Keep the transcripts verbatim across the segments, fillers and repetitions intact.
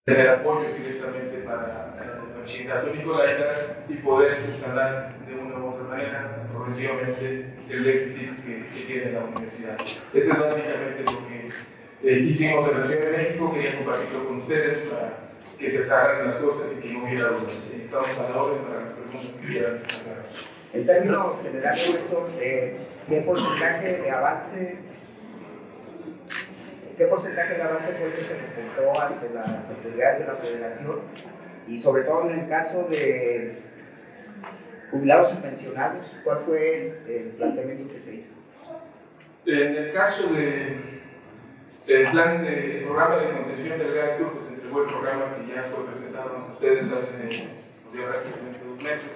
tener apoyo directamente para el bachillerato Nicolaita y poder subsanar de una u otra manera progresivamente el déficit que, que tiene la universidad. Eso es básicamente lo que eh, hicimos en la Ciudad de México. Quería compartirlo con ustedes para que se aclaren las cosas y que no hubiera dudas. Estamos a la orden para las preguntas que quieran hacer. En términos generales, Héctor, eh, ¿qué porcentaje de avance ¿Qué porcentaje de avance fue el que se reportó ante las autoridades de la Federación? Y sobre todo en el caso de jubilados y pensionados, ¿cuál fue el, el planteamiento que se hizo? En el caso del de, de plan de programa de contención del gasto, pues entregó el programa que ya fue presentado a ustedes hace ya prácticamente dos meses.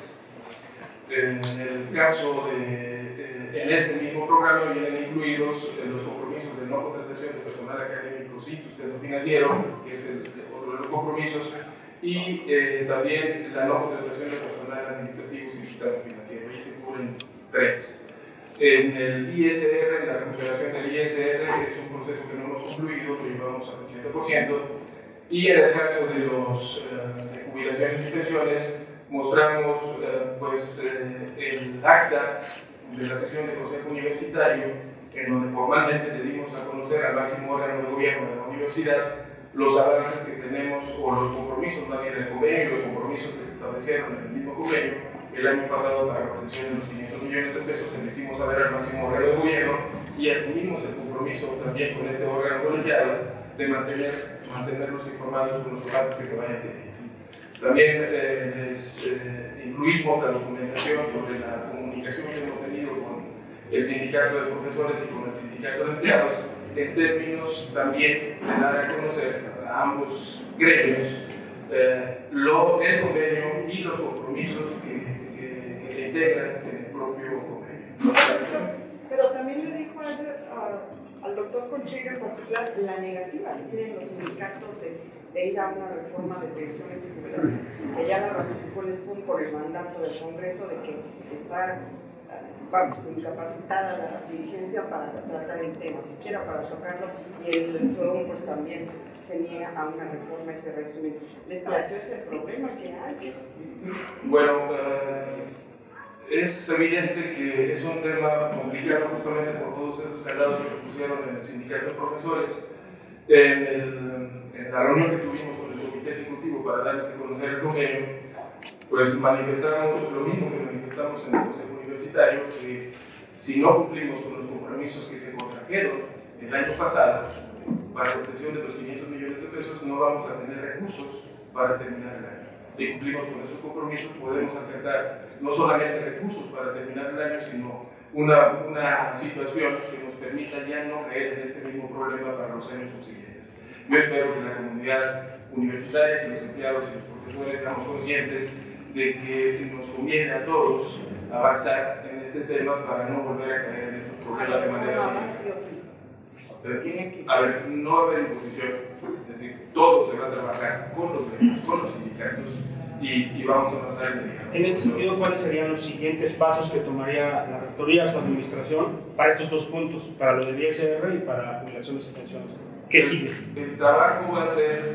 En el caso de, de, en ese mismo programa vienen incluidos los compromisos de no contratación de personal académico sin sustento financiero, que es el, otro de los compromisos, y eh, también la no contratación de personal administrativo sin sustento financiero. Ahí se cubren tres. En el I S R, en la recuperación del I S R, es un proceso que no hemos concluido, lo llevamos al ochenta por ciento, y en el caso de los eh, de jubilaciones y pensiones, mostramos eh, pues, eh, el acta de la sesión del Consejo Universitario, en donde formalmente le dimos a conocer al máximo órgano de gobierno de la universidad los avances que tenemos, o los compromisos también del convenio, los compromisos que se establecieron en el mismo convenio el año pasado para la obtención de los quinientos millones de pesos. Se lo hicimos saber al máximo órgano de gobierno y asumimos el compromiso también con este órgano colegiado de mantener, mantenerlos informados con los avances que se vayan teniendo. También eh, les eh, incluimos la documentación sobre la comunicación que hemos tenido con el sindicato de profesores y con el sindicato de empleados, en términos también de dar a conocer a ambos gremios eh, lo, el convenio y los compromisos que, que, que se integran en el propio convenio. Pero también le dijo a ese, a, al doctor Concheiro en particular la negativa que tienen los sindicatos de, de ir a una reforma de pensiones y jubilaciones, que ya la ratificó el S P U M por el mandato del Congreso de que está, vamos, incapacitada la dirigencia para tratar el tema, siquiera para tocarlo, y el S O M pues también se niega a una reforma y se régimen. ¿Les planteó ese problema que hay? Bueno, uh, es evidente que es un tema complicado justamente por todos esos candados que se pusieron en el sindicato de profesores. En, el, en la reunión que tuvimos con el comité ejecutivo para darles a conocer el convenio, pues manifestamos lo mismo que manifestamos en el Consejo Universitario, que si no cumplimos con los compromisos que se contrajeron el año pasado para la obtención de los quinientos millones de pesos, no vamos a tener recursos para terminar el año. Si cumplimos con esos compromisos, podemos alcanzar no solamente recursos para terminar el año, sino una, una situación que nos permita ya no caer en este mismo problema para los años subsiguientes. Yo espero que la comunidad universitaria, que los empleados y los profesores seamos conscientes de que nos conviene a todos avanzar en este tema para no volver a caer en estos problemas de manera similar. A ver, no va a haber imposición, es decir, todo se va a trabajar con los gremios, con los sindicatos y, y vamos a avanzar en el diálogo. En ese sentido, ¿cuáles serían los siguientes pasos que tomaría la rectoría o su administración para estos dos puntos, para lo del I S R y para jubilaciones y pensiones? ¿Qué sigue? El, el trabajo va a ser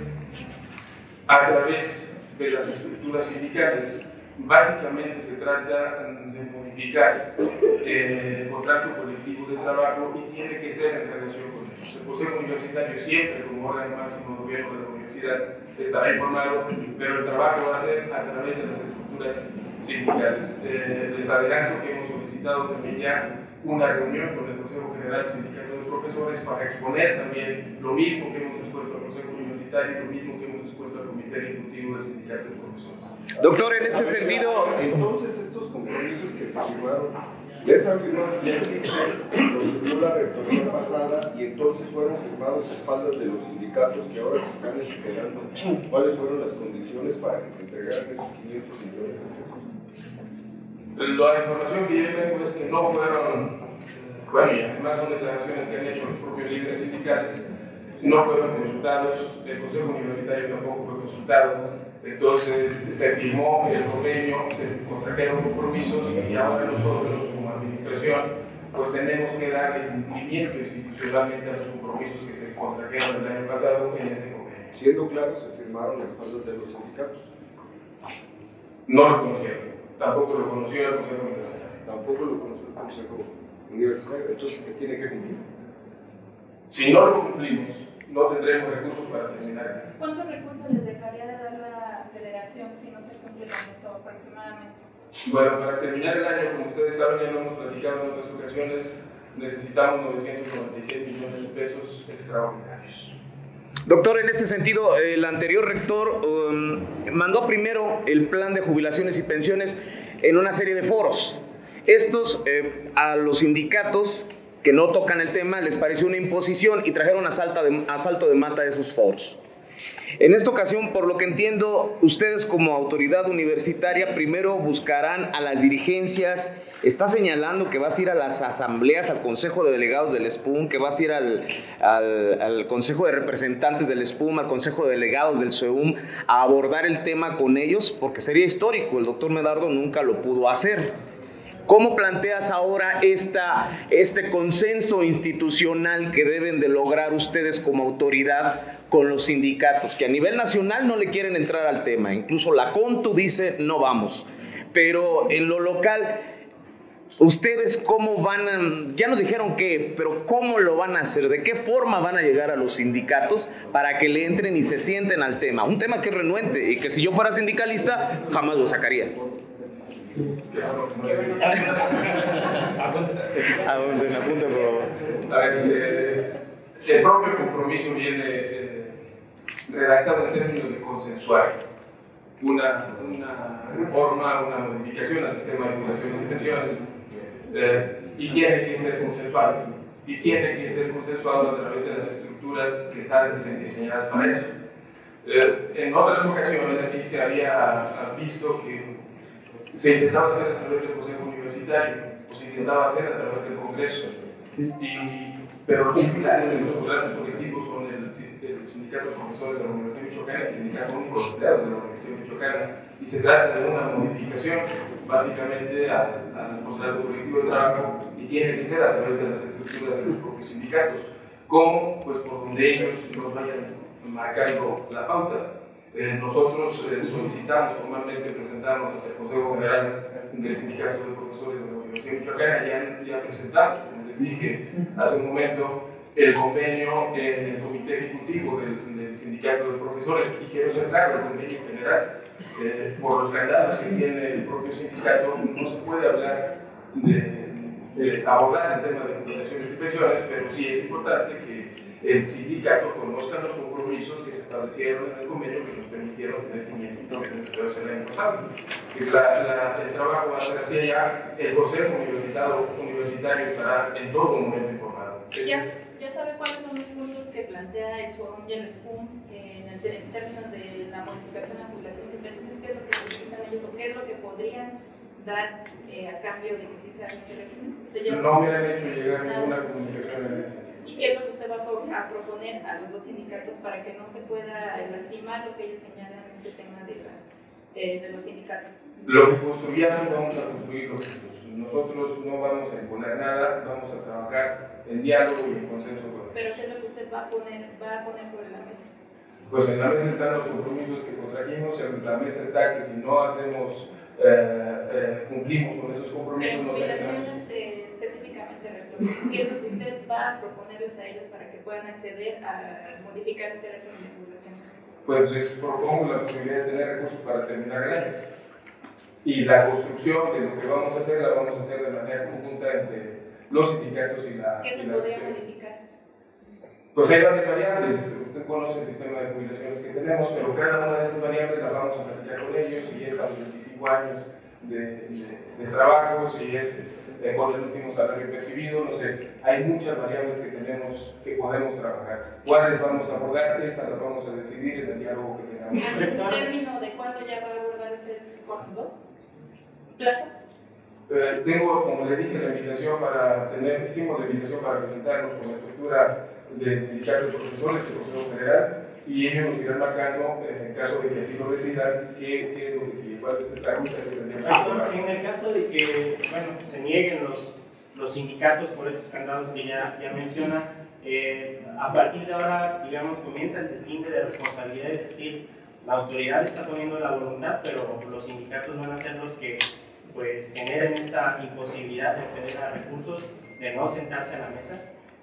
a través de las estructuras sindicales. Básicamente se trata de modificar eh, el contrato colectivo de trabajo y tiene que ser en relación con eso. El Consejo Universitario siempre, como órgano máximo de gobierno de la universidad, estará informado, pero el trabajo va a ser a través de las estructuras sindicales. Eh, les adelanto que hemos solicitado también ya una reunión con el Consejo General del Sindicato de Profesores para exponer también lo mismo que hemos expuesto al Consejo Universitario y lo mismo que hemos expuesto al Comité Ejecutivo del Sindicato de Profesores. Doctor, en este sentido, entonces estos compromisos que firmaron, ya están firmados, ya existen, los firmó la rectoría pasada y entonces fueron firmados a espaldas de los sindicatos que ahora se están esperando. ¿Cuáles fueron las condiciones para que se entregaran esos quinientos millones de pesos? La información que yo tengo es que no fueron, bueno, y además son declaraciones que han hecho los propios líderes sindicales, no fueron consultados, el Consejo Universitario tampoco fue consultado. Entonces se firmó el convenio, se contrajeron compromisos y ahora nosotros como administración pues tenemos que dar el cumplimiento institucionalmente a los compromisos que se contrajeron el año pasado en ese convenio. Siendo claros, se firmaron a espaldas de los sindicatos. No lo conocieron, tampoco lo conoció el Consejo Universitario. Tampoco lo conoció el Consejo Universitario, entonces se tiene que cumplir. Si no lo cumplimos, no tendremos recursos para terminar. ¿Cuántos recursos les dejaría de dar la federación si no se cumple con esto aproximadamente? Bueno, para terminar el año, como ustedes saben, ya lo hemos platicado en otras ocasiones, necesitamos novecientos noventa y seis millones de pesos extraordinarios. Doctor, en este sentido, el anterior rector um, mandó primero el plan de jubilaciones y pensiones en una serie de foros. Estos, eh, a los sindicatos que no tocan el tema, les pareció una imposición y trajeron asalto de, asalto de mata a esos foros. En esta ocasión, por lo que entiendo, ustedes como autoridad universitaria primero buscarán a las dirigencias. Está señalando que vas a ir a las asambleas, al Consejo de Delegados del S P U M, que vas a ir al, al, al Consejo de Representantes del S P U M, al Consejo de Delegados del S E U M, a abordar el tema con ellos, porque sería histórico. El doctor Medardo nunca lo pudo hacer. ¿Cómo planteas ahora esta, este consenso institucional que deben de lograr ustedes como autoridad con los sindicatos, que a nivel nacional no le quieren entrar al tema? Incluso la CONTU dice no vamos, pero en lo local, ¿ustedes cómo van a, ya nos dijeron qué, pero cómo lo van a hacer? ¿De qué forma van a llegar a los sindicatos para que le entren y se sienten al tema? Un tema que es renuente y que si yo fuera sindicalista jamás lo sacaría. A dónde me apunte, por favor. A ver, eh, el propio compromiso viene eh, redactado en términos de consensuar una, una reforma, una modificación al sistema de jubilaciones y pensiones, eh, y tiene que ser consensuado, y tiene que ser consensuado a través de las estructuras que están diseñadas para eso. Eh, en otras ocasiones sí se había visto que se intentaba hacer a través del Consejo Universitario, o se intentaba hacer a través del Congreso, y, pero los similares de los programas colectivos con el, el sindicato de profesores de la Universidad Michoacana, el sindicato único de empleados de la Universidad Michoacana, y se trata de una modificación básicamente al, al contrato colectivo de trabajo, y tiene que ser a través de las estructuras de los propios sindicatos, como pues por donde ellos nos vayan marcando la pauta. Eh, nosotros eh, solicitamos formalmente presentarnos ante el Consejo General del Sindicato de Profesores de la Universidad Michoacana. Ya, ya presentamos, como les dije hace un momento, el convenio en el Comité Ejecutivo del, del Sindicato de Profesores, y quiero ser claro, el convenio general, eh, por los candados que tiene el propio sindicato, no se puede hablar de, de abordar el tema de jubilaciones y pensiones, pero sí es importante que el sindicato conozca los compromisos que se establecieron en el convenio que nos permitieron tener quinientos millones de pesos el año pasado. La, la, el trabajo va a ser hacia allá, el Consejo Universitario, universitario estará en todo momento informado. ¿Ya, ya sabe cuáles son los puntos que plantea el S O A M y el S P U M en, el, en términos de la modificación de jubilaciones y pensiones? ¿Qué es lo que necesitan ellos o qué es lo que podrían dar eh, a cambio de que sí se haga este régimen? No me han hecho llegar ninguna comunicación en ese. ¿Y qué es lo que usted va a proponer a los dos sindicatos para que no se pueda lastimar lo que ellos señalan en este tema de, las, eh, de los sindicatos? Lo que construyamos vamos a construir los Nosotros no vamos a imponer nada, vamos a trabajar en diálogo y en consenso con ellos. ¿Pero qué es lo que usted va a poner, va a poner sobre la mesa? Pues en la mesa están los compromisos que contrajimos, en la mesa está que si no hacemos, eh, eh, cumplimos con esos compromisos. En no jubilaciones eh, específicamente, rector, ¿qué es lo que usted va a proponerles a ellos para que puedan acceder a modificar este régimen de jubilaciones? Pues les propongo la posibilidad de tener recursos para terminar el año. Y la construcción de lo que vamos a hacer la vamos a hacer de manera conjunta entre los sindicatos y la... ¿Qué se y la podría modificar? Pues hay varias variables. Usted conoce el sistema de jubilaciones que tenemos, pero cada una de esas variables las vamos a platicar con ellos, y es a los veinticinco años de, de, de trabajo, si es eh, con el último salario percibido, no sé. Hay muchas variables que tenemos, que podemos trabajar. ¿Cuáles vamos a abordar? Esas las vamos a decidir en el diálogo que tengamos. ¿En término de cuándo ya va a abordarse con los dos? ¿Plazo? Eh, tengo, como le dije, la invitación para tener, hicimos la invitación para presentarnos con la estructura del sindicato de profesores, del Consejo General, y ellos nos irán marcando, en el caso de que así lo decidan, qué, qué es lo que sigue, cuál es la ruta que tendríamos que tomar. En el caso de que, bueno, se nieguen los los sindicatos por estos candados que ya, ya menciona. Eh, a partir de ahora, digamos, comienza el deslinde de responsabilidades, es decir, la autoridad está poniendo la voluntad, pero los sindicatos van a ser los que pues, generen esta imposibilidad de acceder a recursos, de no sentarse a la mesa.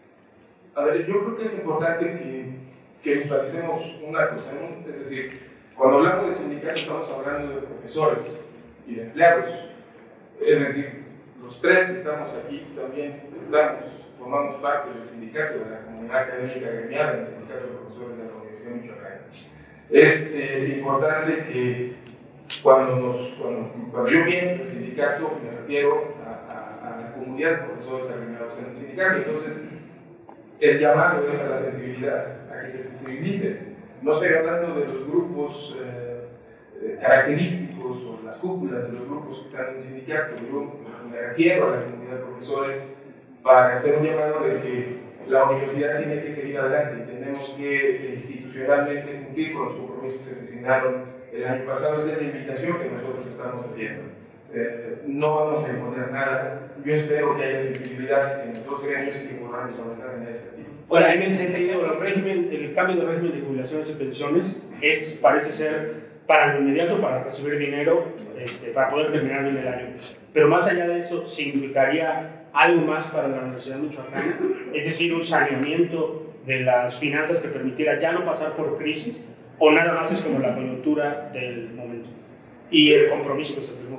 A ver, yo creo que es importante que, que visualicemos una cosa, ¿no? Es decir, cuando hablamos de sindicatos estamos hablando de profesores y de empleados. Es decir, los tres que estamos aquí también estamos, formamos parte del sindicato de la comunidad académica gremial, del sindicato de profesores de la Universidad de Michoacán. Es eh, importante que cuando, nos, cuando, cuando yo pienso el sindicato me refiero a, a, a la comunidad de profesores agremiados en el sindicato. Entonces, el llamado es a la sensibilidad, a que se sensibilicen. No estoy hablando de los grupos eh, eh, característicos o las cúpulas de los grupos que están en el sindicato. Yo me refiero a la comunidad de profesores para hacer un llamado de que la universidad tiene que seguir adelante y tenemos que institucionalmente cumplir con los compromisos que se asignaron el año pasado. Esa es la invitación que nosotros estamos haciendo. Eh, no vamos a imponer nada. Yo espero que haya sensibilidad en los dos gremios y que podamos avanzar en ese sentido. Bueno, en ese sentido, el, régimen, el cambio de régimen de jubilaciones y pensiones es, parece ser para lo inmediato, para recibir dinero, este, para poder terminar bien el año. Pero más allá de eso, significaría algo más para la Universidad de Michoacán, es decir, un saneamiento de las finanzas que permitiera ya no pasar por crisis, o nada más es como la coyuntura del momento y el compromiso que se firmó.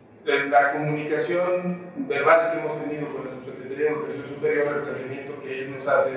La comunicación verbal que hemos tenido con la Subsecretaría de Educación Superior, el planteamiento que ellos nos hacen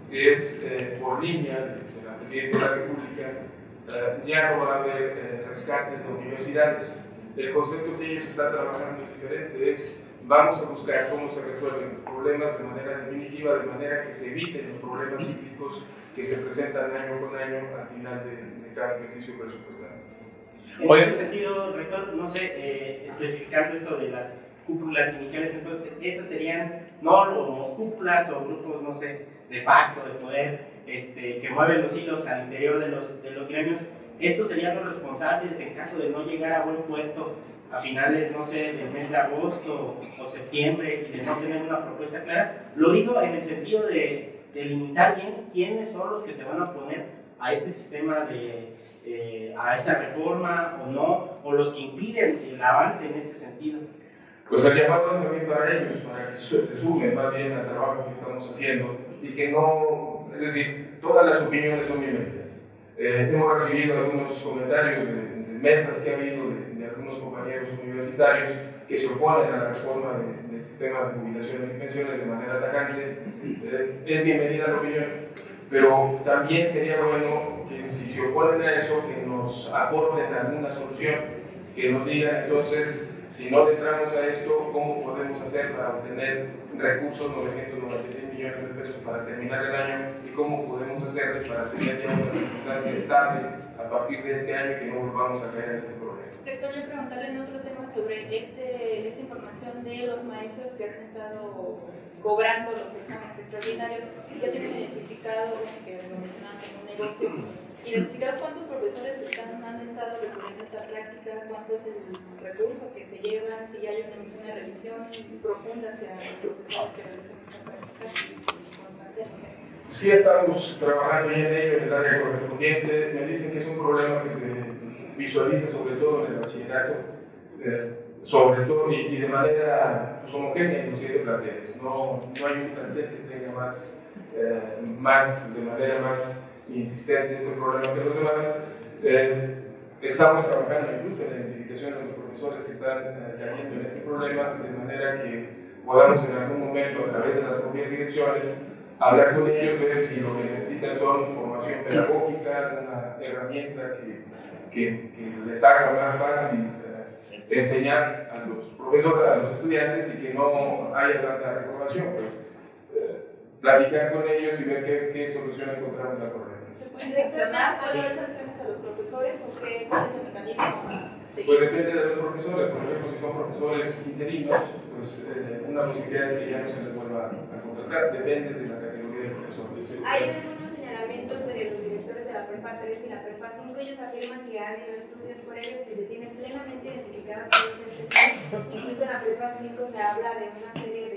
es eh, por línea de la Presidencia de la República, eh, ya no va a haber eh, rescates de universidades. El concepto que ellos están trabajando es diferente, es vamos a buscar cómo se resuelven los problemas de manera definitiva, de manera que se eviten los problemas cíclicos que se presentan año con año al final de, de cada ejercicio presupuestario. En Oye. ese sentido, rector, no sé, eh, especificando esto de las cúpulas sindicales, entonces esas serían no los cúpulas o grupos, no sé, de facto, de poder, este, que mueven los hilos al interior de los, de los gremios. Estos serían los responsables en caso de no llegar a buen puerto a finales, no sé, del mes de agosto o septiembre y de no tener una propuesta clara. Lo digo en el sentido de, de limitar bien quiénes son los que se van a oponer a este sistema de Eh, a esta reforma o no, o los que impiden el avance en este sentido. Pues el llamado es también para ellos, para que se sumen más bien al trabajo que estamos haciendo y que no, es decir, todas las opiniones son bienvenidas. Eh, hemos recibido algunos comentarios de, de mesas que ha habido de, de algunos compañeros universitarios que se oponen a la reforma de, del sistema de jubilaciones y pensiones de manera atacante. Eh, es bienvenida la opinión, pero también sería bueno que si se oponen a eso, que nos aporten alguna solución, que nos digan entonces, si no le entramos a esto, ¿cómo podemos hacer para obtener recursos, novecientos noventa y seis millones de pesos para terminar el año? ¿Y cómo podemos hacer para tener ya una circunstancia estable a partir de este año que no volvamos a caer en este problema? Rector, yo preguntarle en otro tema sobre este, esta información de los maestros que han estado cobrando los exámenes extraordinarios. Ya tienen identificado, que lo mencionaban como un negocio, identificados cuántos profesores están, han estado recurriendo a esta práctica, cuánto es el recurso que se llevan, si hay una, una revisión profunda hacia los profesores que realizan esta práctica constante. No sé. Sí, estamos trabajando ya en ello en el área correspondiente. Me dicen que es un problema que se visualiza sobre todo en el bachillerato, eh, sobre todo y, y de manera pues, homogénea inclusive de planteles. No, no hay un plantel que tenga más, eh, más, de manera más insistente este problema que los demás. Eh, estamos trabajando incluso en la identificación de los profesores que están eh, cayendo en este problema, de manera que podamos en algún momento, a través de las propias direcciones, hablar con ellos, ver si lo que necesitan son formación pedagógica, una herramienta que, que, que les haga más fácil eh, enseñar a los profesores, a los estudiantes y que no haya tanta reprobación. Pues, eh, platicar con ellos y ver qué, qué solución encontramos la correcta. ¿Se pueden sancionar? ¿Puede haber sanciones a los profesores o qué, cuál es el mecanismo? Pues depende de los profesores. Por ejemplo, si son profesores interinos, pues eh, una posibilidad es que ya no se les vuelva a contratar. Depende de la categoría del profesor. Hay algunos señalamientos de los directores de la prepa tres y la prepa cinco. Ellos afirman que ha habido estudios por ellos que se tienen plenamente identificados los docentes. Incluso en la prepa cinco se habla de una serie de clientes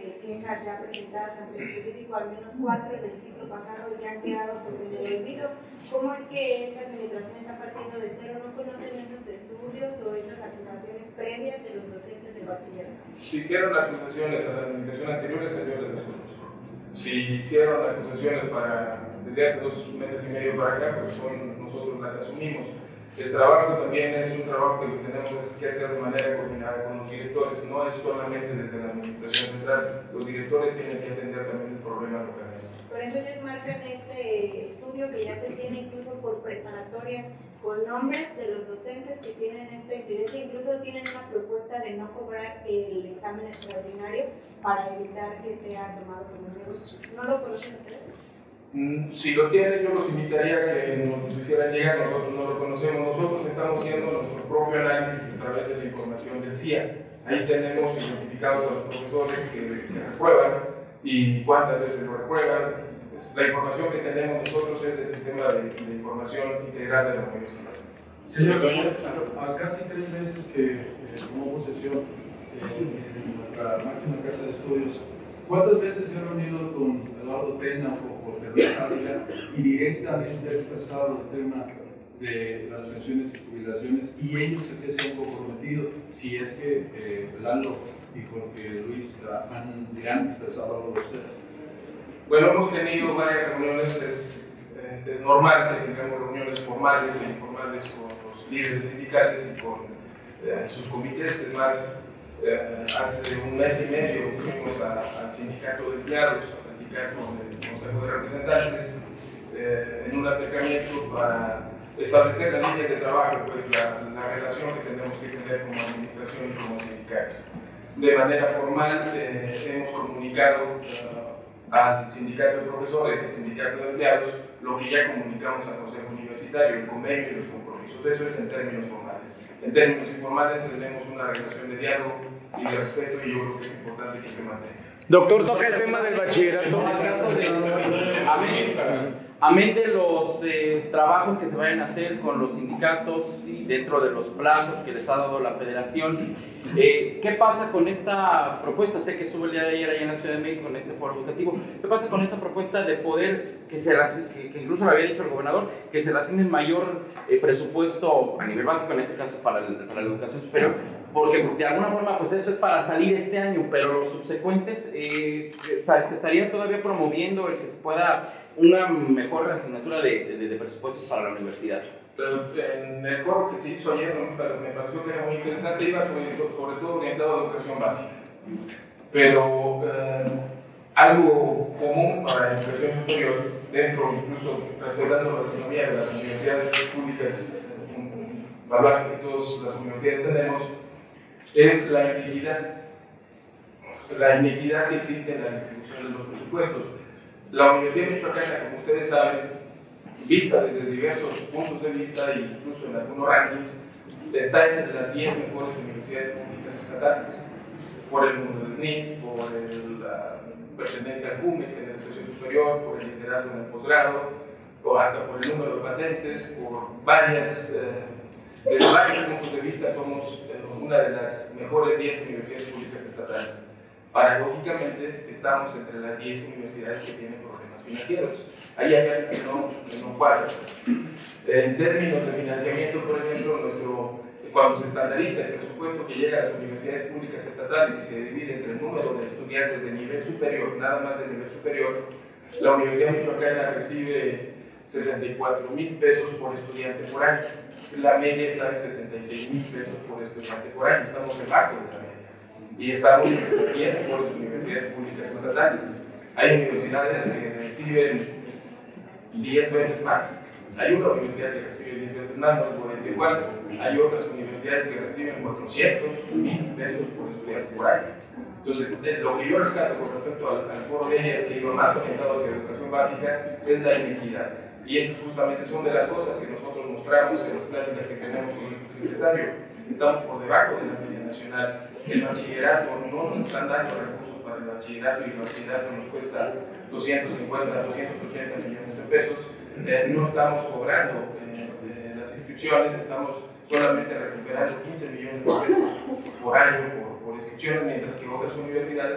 quejas ya presentadas ante el jurídico, al menos cuatro en el ciclo pasado ya han quedado pues en el olvido. ¿Cómo es que esta administración está partiendo de cero? ¿No conocen esos estudios o esas acusaciones previas de los docentes del bachillerato? Si hicieron acusaciones a la administración anterior, yo les desconozco. Si hicieron acusaciones para, desde hace dos meses y medio para acá, pues son, nosotros las asumimos. El trabajo también es un trabajo que tenemos que hacer de manera coordinada con los directores, no es solamente desde la administración central, los directores tienen que atender también el problema local. Por eso ellos marcan este estudio que ya se tiene incluso por preparatoria, con nombres de los docentes que tienen esta incidencia, incluso tienen una propuesta de no cobrar el examen extraordinario para evitar que sea tomado como negocio. ¿No lo conocen ustedes? Si lo tienen, yo los invitaría a que nos hicieran llegar, nosotros no lo conocemos, nosotros estamos haciendo nuestro propio análisis a través de la información del C I A. Ahí tenemos identificados a los profesores que, que reprueban y cuántas veces lo reprueban. La información que tenemos nosotros es del sistema de, de información integral de la universidad. Señor Doña, a casi tres meses que eh, tomó posesión eh, en nuestra máxima casa de estudios, ¿cuántas veces se ha reunido con Eduardo Pena o Jorge Luis Ávila y directamente ha expresado el tema de las pensiones y jubilaciones y ellos que se han comprometido, si es que eh, Lalo y Jorge Luis han, han expresado algo de ustedes? Bueno, hemos tenido varias reuniones, es, es normal que tengamos reuniones formales e informales con los líderes sindicales y con eh, sus comités. Es más, eh, hace un mes y medio fuimos a, al sindicato de empleados a platicar con el Consejo de Representantes eh, en un acercamiento para establecer las líneas de trabajo, pues la, la relación que tenemos que tener como administración y como sindicato. De manera formal eh, hemos comunicado uh, al sindicato de profesores y al sindicato de empleados lo que ya comunicamos al Consejo Universitario, el convenio y los compromisos. Eso es en términos formales. En términos informales tenemos una relación de diálogo y de respeto y yo creo que es importante que se mantenga. Doctor, toca el tema del bachillerato. Amén de los eh, trabajos que se vayan a hacer con los sindicatos y dentro de los plazos que les ha dado la federación, eh, ¿qué pasa con esta propuesta? Sé que estuvo el día de ayer allá en la Ciudad de México en este foro educativo. ¿Qué pasa con esta propuesta de poder, que, se, que, que incluso lo había dicho el gobernador, que se le asigne mayor eh, presupuesto a nivel básico, en este caso para, el, para la educación superior? Porque de alguna forma pues esto es para salir este año, pero los subsecuentes eh, se estaría todavía promoviendo el que se pueda una mejor asignatura de, de, de presupuestos para la universidad. Pero en el foro que se hizo ayer me pareció que era muy interesante, iba sobre, sobre todo orientado a educación básica. Pero eh, algo común para la educación superior, dentro incluso respetando la autonomía de las universidades públicas, un valor que todas las universidades tenemos, es la inequidad. La inequidad que existe en la distribución de los presupuestos. La Universidad Michoacana, como ustedes saben, vista desde diversos puntos de vista e incluso en algunos rankings, está entre las diez mejores universidades públicas estatales, por el número del N I S, por el, la pertenencia al CUMEX en la educación superior, por el liderazgo en el posgrado, o hasta por el número de patentes, por varias, eh, desde varios puntos de vista somos eh, una de las mejores diez universidades públicas estatales. Paradójicamente, estamos entre las diez universidades que tienen problemas financieros. Ahí hay algo que no, que no cuadra. En términos de financiamiento, por ejemplo, nuestro, cuando se estandariza el presupuesto que llega a las universidades públicas estatales y se divide entre el número de estudiantes de nivel superior, nada más de nivel superior, la Universidad Michoacana recibe sesenta y cuatro mil pesos por estudiante por año. La media está en setenta y seis mil pesos por estudiante por año. Estamos debajo de la media. Y es algo que tienen por las universidades públicas estatales. Hay universidades que reciben diez veces más. Hay una universidad que recibe diez veces más, no les voy a decir cuál. Hay otras universidades que reciben cuatrocientos mil pesos por estudiante por año. Entonces, lo que yo rescato con respecto al, al foro de ayer, que iba más orientado hacia la educación básica, es la inequidad. Y eso justamente son de las cosas que nosotros mostramos en las pláticas que tenemos con el subsecretario. Estamos por debajo de la media nacional. El bachillerato, no nos están dando recursos para el bachillerato y el bachillerato nos cuesta doscientos cincuenta, doscientos ochenta millones de pesos. Eh, no estamos cobrando eh, eh, las inscripciones, estamos solamente recuperando quince millones de pesos por año por, por inscripciones, mientras que otras universidades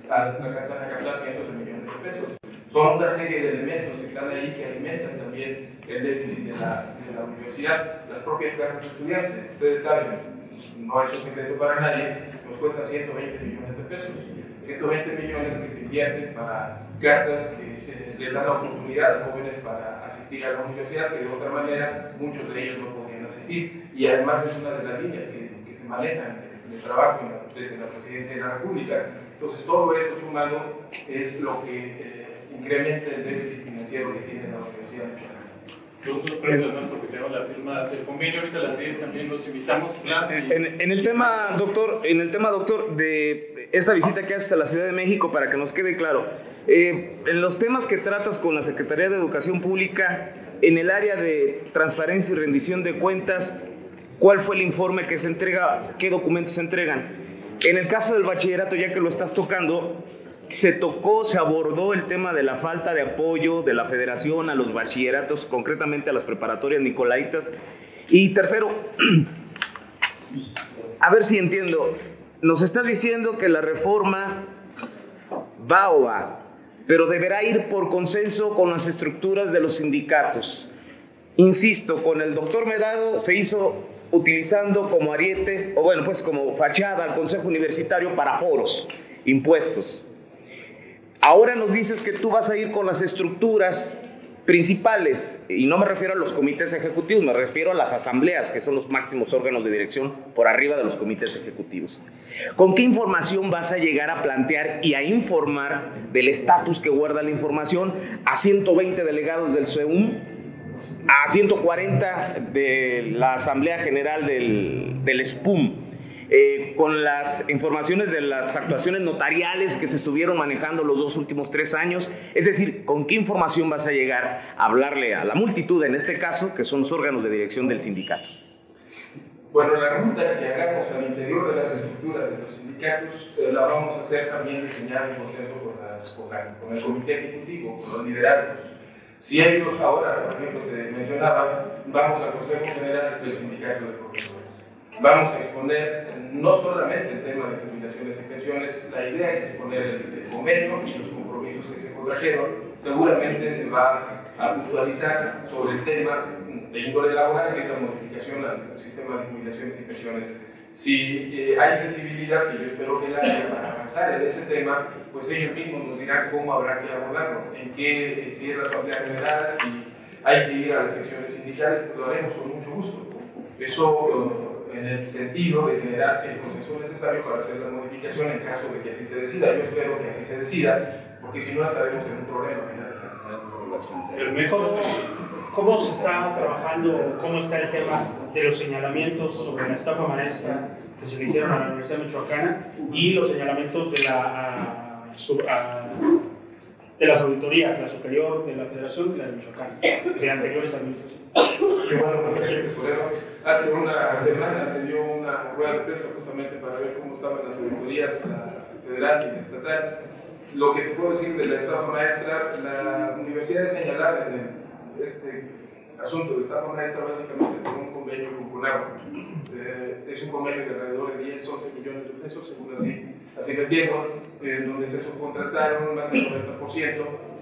alcanzan a captar cientos de millones de pesos. Son una serie de elementos que están ahí que alimentan también el déficit de la, de la universidad, las propias casas de estudiantes. Ustedes saben, no es un secreto para nadie, nos cuesta ciento veinte millones de pesos. ciento veinte millones que se invierten para casas que eh, les dan la oportunidad a jóvenes para asistir a la universidad, que de otra manera muchos de ellos no podrían asistir. Y además es una de las líneas que, que se manejan de trabajo desde la Presidencia de la República. Entonces todo esto sumado es lo que eh, incrementa el déficit financiero que tiene la Universidad Nacional. Nosotros preguntas más porque tenemos la firma del convenio, ahorita las seis también los invitamos. Claro. En, en el tema, doctor, en el tema, doctor, de esta visita que haces a la Ciudad de México, para que nos quede claro, eh, en los temas que tratas con la Secretaría de Educación Pública, en el área de transparencia y rendición de cuentas, ¿cuál fue el informe que se entrega? ¿Qué documentos se entregan? En el caso del bachillerato, ya que lo estás tocando, se tocó, se abordó el tema de la falta de apoyo de la Federación a los bachilleratos, concretamente a las preparatorias nicolaitas. Y tercero, a ver si entiendo, nos estás diciendo que la reforma va o va, pero deberá ir por consenso con las estructuras de los sindicatos. Insisto, con el doctor Medado se hizo utilizando como ariete, o bueno, pues como fachada al Consejo Universitario para foros, impuestos. Ahora nos dices que tú vas a ir con las estructuras principales, y no me refiero a los comités ejecutivos, me refiero a las asambleas, que son los máximos órganos de dirección por arriba de los comités ejecutivos. ¿Con qué información vas a llegar a plantear y a informar del estatus que guarda la información a ciento veinte delegados del C E U M, a ciento cuarenta de la Asamblea General del, del S P U M? Eh, con las informaciones de las actuaciones notariales que se estuvieron manejando los dos últimos tres años, es decir, ¿con qué información vas a llegar a hablarle a la multitud, en este caso, que son los órganos de dirección del sindicato? Bueno, la ruta que hagamos al interior de las estructuras de los sindicatos eh, la vamos a hacer también diseñada en consenso con, las, con, la, con el comité ejecutivo, con los liderados. Si ellos ahora, por ejemplo, te mencionaba, vamos al Consejo General del Sindicato de Profesores. Vamos a exponer no solamente el tema de jubilaciones y pensiones, la idea es exponer el, el convenio y los compromisos que se contrajeron. Seguramente se va a puntualizar sobre el tema de índole laboral, que es la modificación al sistema de jubilaciones y pensiones. Si eh, hay sensibilidad, que yo espero que la haya para avanzar en ese tema, pues ellos mismos nos dirán cómo habrá que abordarlo, en qué, si es la Asamblea General, si hay que ir a las secciones sindicales, pues lo haremos con mucho gusto. Eso en el sentido de generar el consenso necesario para hacer la modificación en caso de que así se decida. Yo espero que así se decida, porque si no estaremos en un problema. ¿Cómo, ¿Cómo se está trabajando, cómo está el tema de los señalamientos sobre la estafa maestra que se le hicieron a la Universidad Michoacana y los señalamientos de, la, a, a, de las auditorías, la superior de la Federación y la de Michoacán, de anteriores administraciones? Qué bueno, pues aquí tesorero. Hace una semana se dio una rueda de prensa justamente para ver cómo estaban las auditorías, la federal y la estatal. Lo que te puedo decir de la estafa maestra, la universidad de señalar en este asunto de estafa maestra básicamente con un convenio con CONAGUA. Eh, es un convenio de alrededor de diez, once millones de pesos, según así, así lo entiendo, en donde se subcontrataron más del noventa por ciento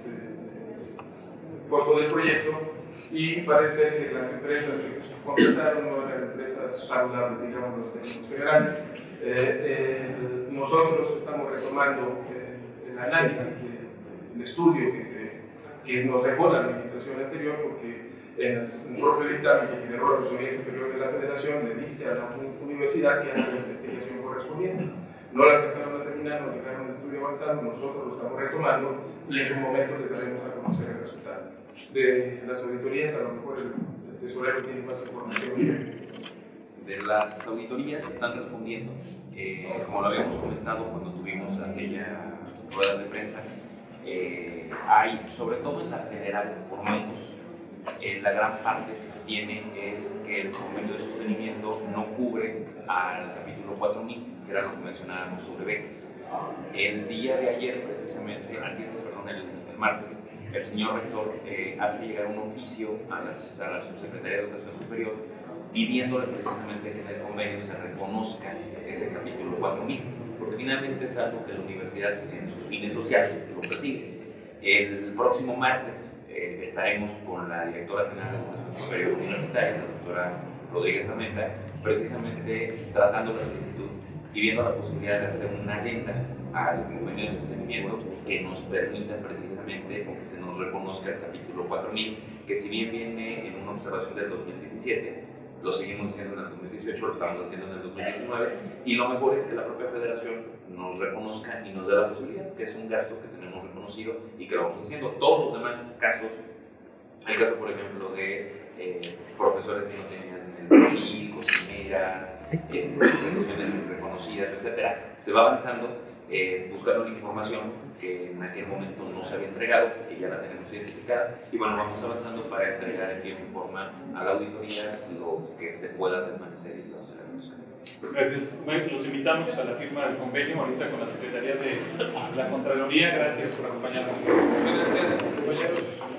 del costo del proyecto. Y parece que las empresas que se subcontrataron no eran empresas saludables, digamos, los términos generales. Eh, eh, nosotros estamos retomando eh, el análisis del estudio que, se, que nos dejó la administración anterior, porque en el propio dictamen que generó la Auditoría Superior de la Federación le dice a la universidad que haga la investigación correspondiente. No la alcanzaron a terminar, nos dejaron el estudio avanzado, nosotros lo estamos retomando y en su momento les daremos a conocer el resultado. De las auditorías, a lo mejor el, el tesorero tiene más información. De las auditorías están respondiendo, eh, como lo habíamos comentado cuando tuvimos aquella rueda de prensa, eh, hay, sobre todo en la federal, por montos, eh, la gran parte que se tiene es que el convenio de sostenimiento no cubre al capítulo cuatro mil, que era lo que mencionábamos sobre becas. El día de ayer, precisamente, ayer, perdón, el, el martes, el señor rector eh, hace llegar un oficio a, las, a la Subsecretaría de Educación Superior pidiéndole precisamente que en el convenio se reconozca ese capítulo cuatro mil, porque finalmente es algo que la universidad en sus fines sociales que lo persiguen. El próximo martes eh, estaremos con la directora general de Educación Superior Universitaria, la doctora Rodríguez Armenta, precisamente tratando la solicitud y viendo la posibilidad de hacer una adenda al convenio de sostenimiento que nos permita precisamente que se nos reconozca el capítulo cuatro mil, que si bien viene en una observación del dos mil diecisiete, lo seguimos haciendo en el dos mil dieciocho, lo estamos haciendo en el dos mil diecinueve, y lo mejor es que la propia federación nos reconozca y nos dé la posibilidad, que es un gasto que tenemos reconocido y que lo vamos haciendo. Todos los demás casos, el caso por ejemplo de eh, profesores que no tenían el perfil, cocineras, eh, instituciones reconocidas, etcétera, se va avanzando, eh, buscando la información que en aquel momento no se había entregado, que ya la tenemos identificada, y bueno, vamos avanzando para entregar en tiempo y forma a la auditoría lo que se pueda desvanecer y no se reconozca. Gracias. Bueno, los invitamos a la firma del convenio ahorita con la Secretaría de la Contraloría. Gracias por acompañarnos. Buenas tardes, compañeros.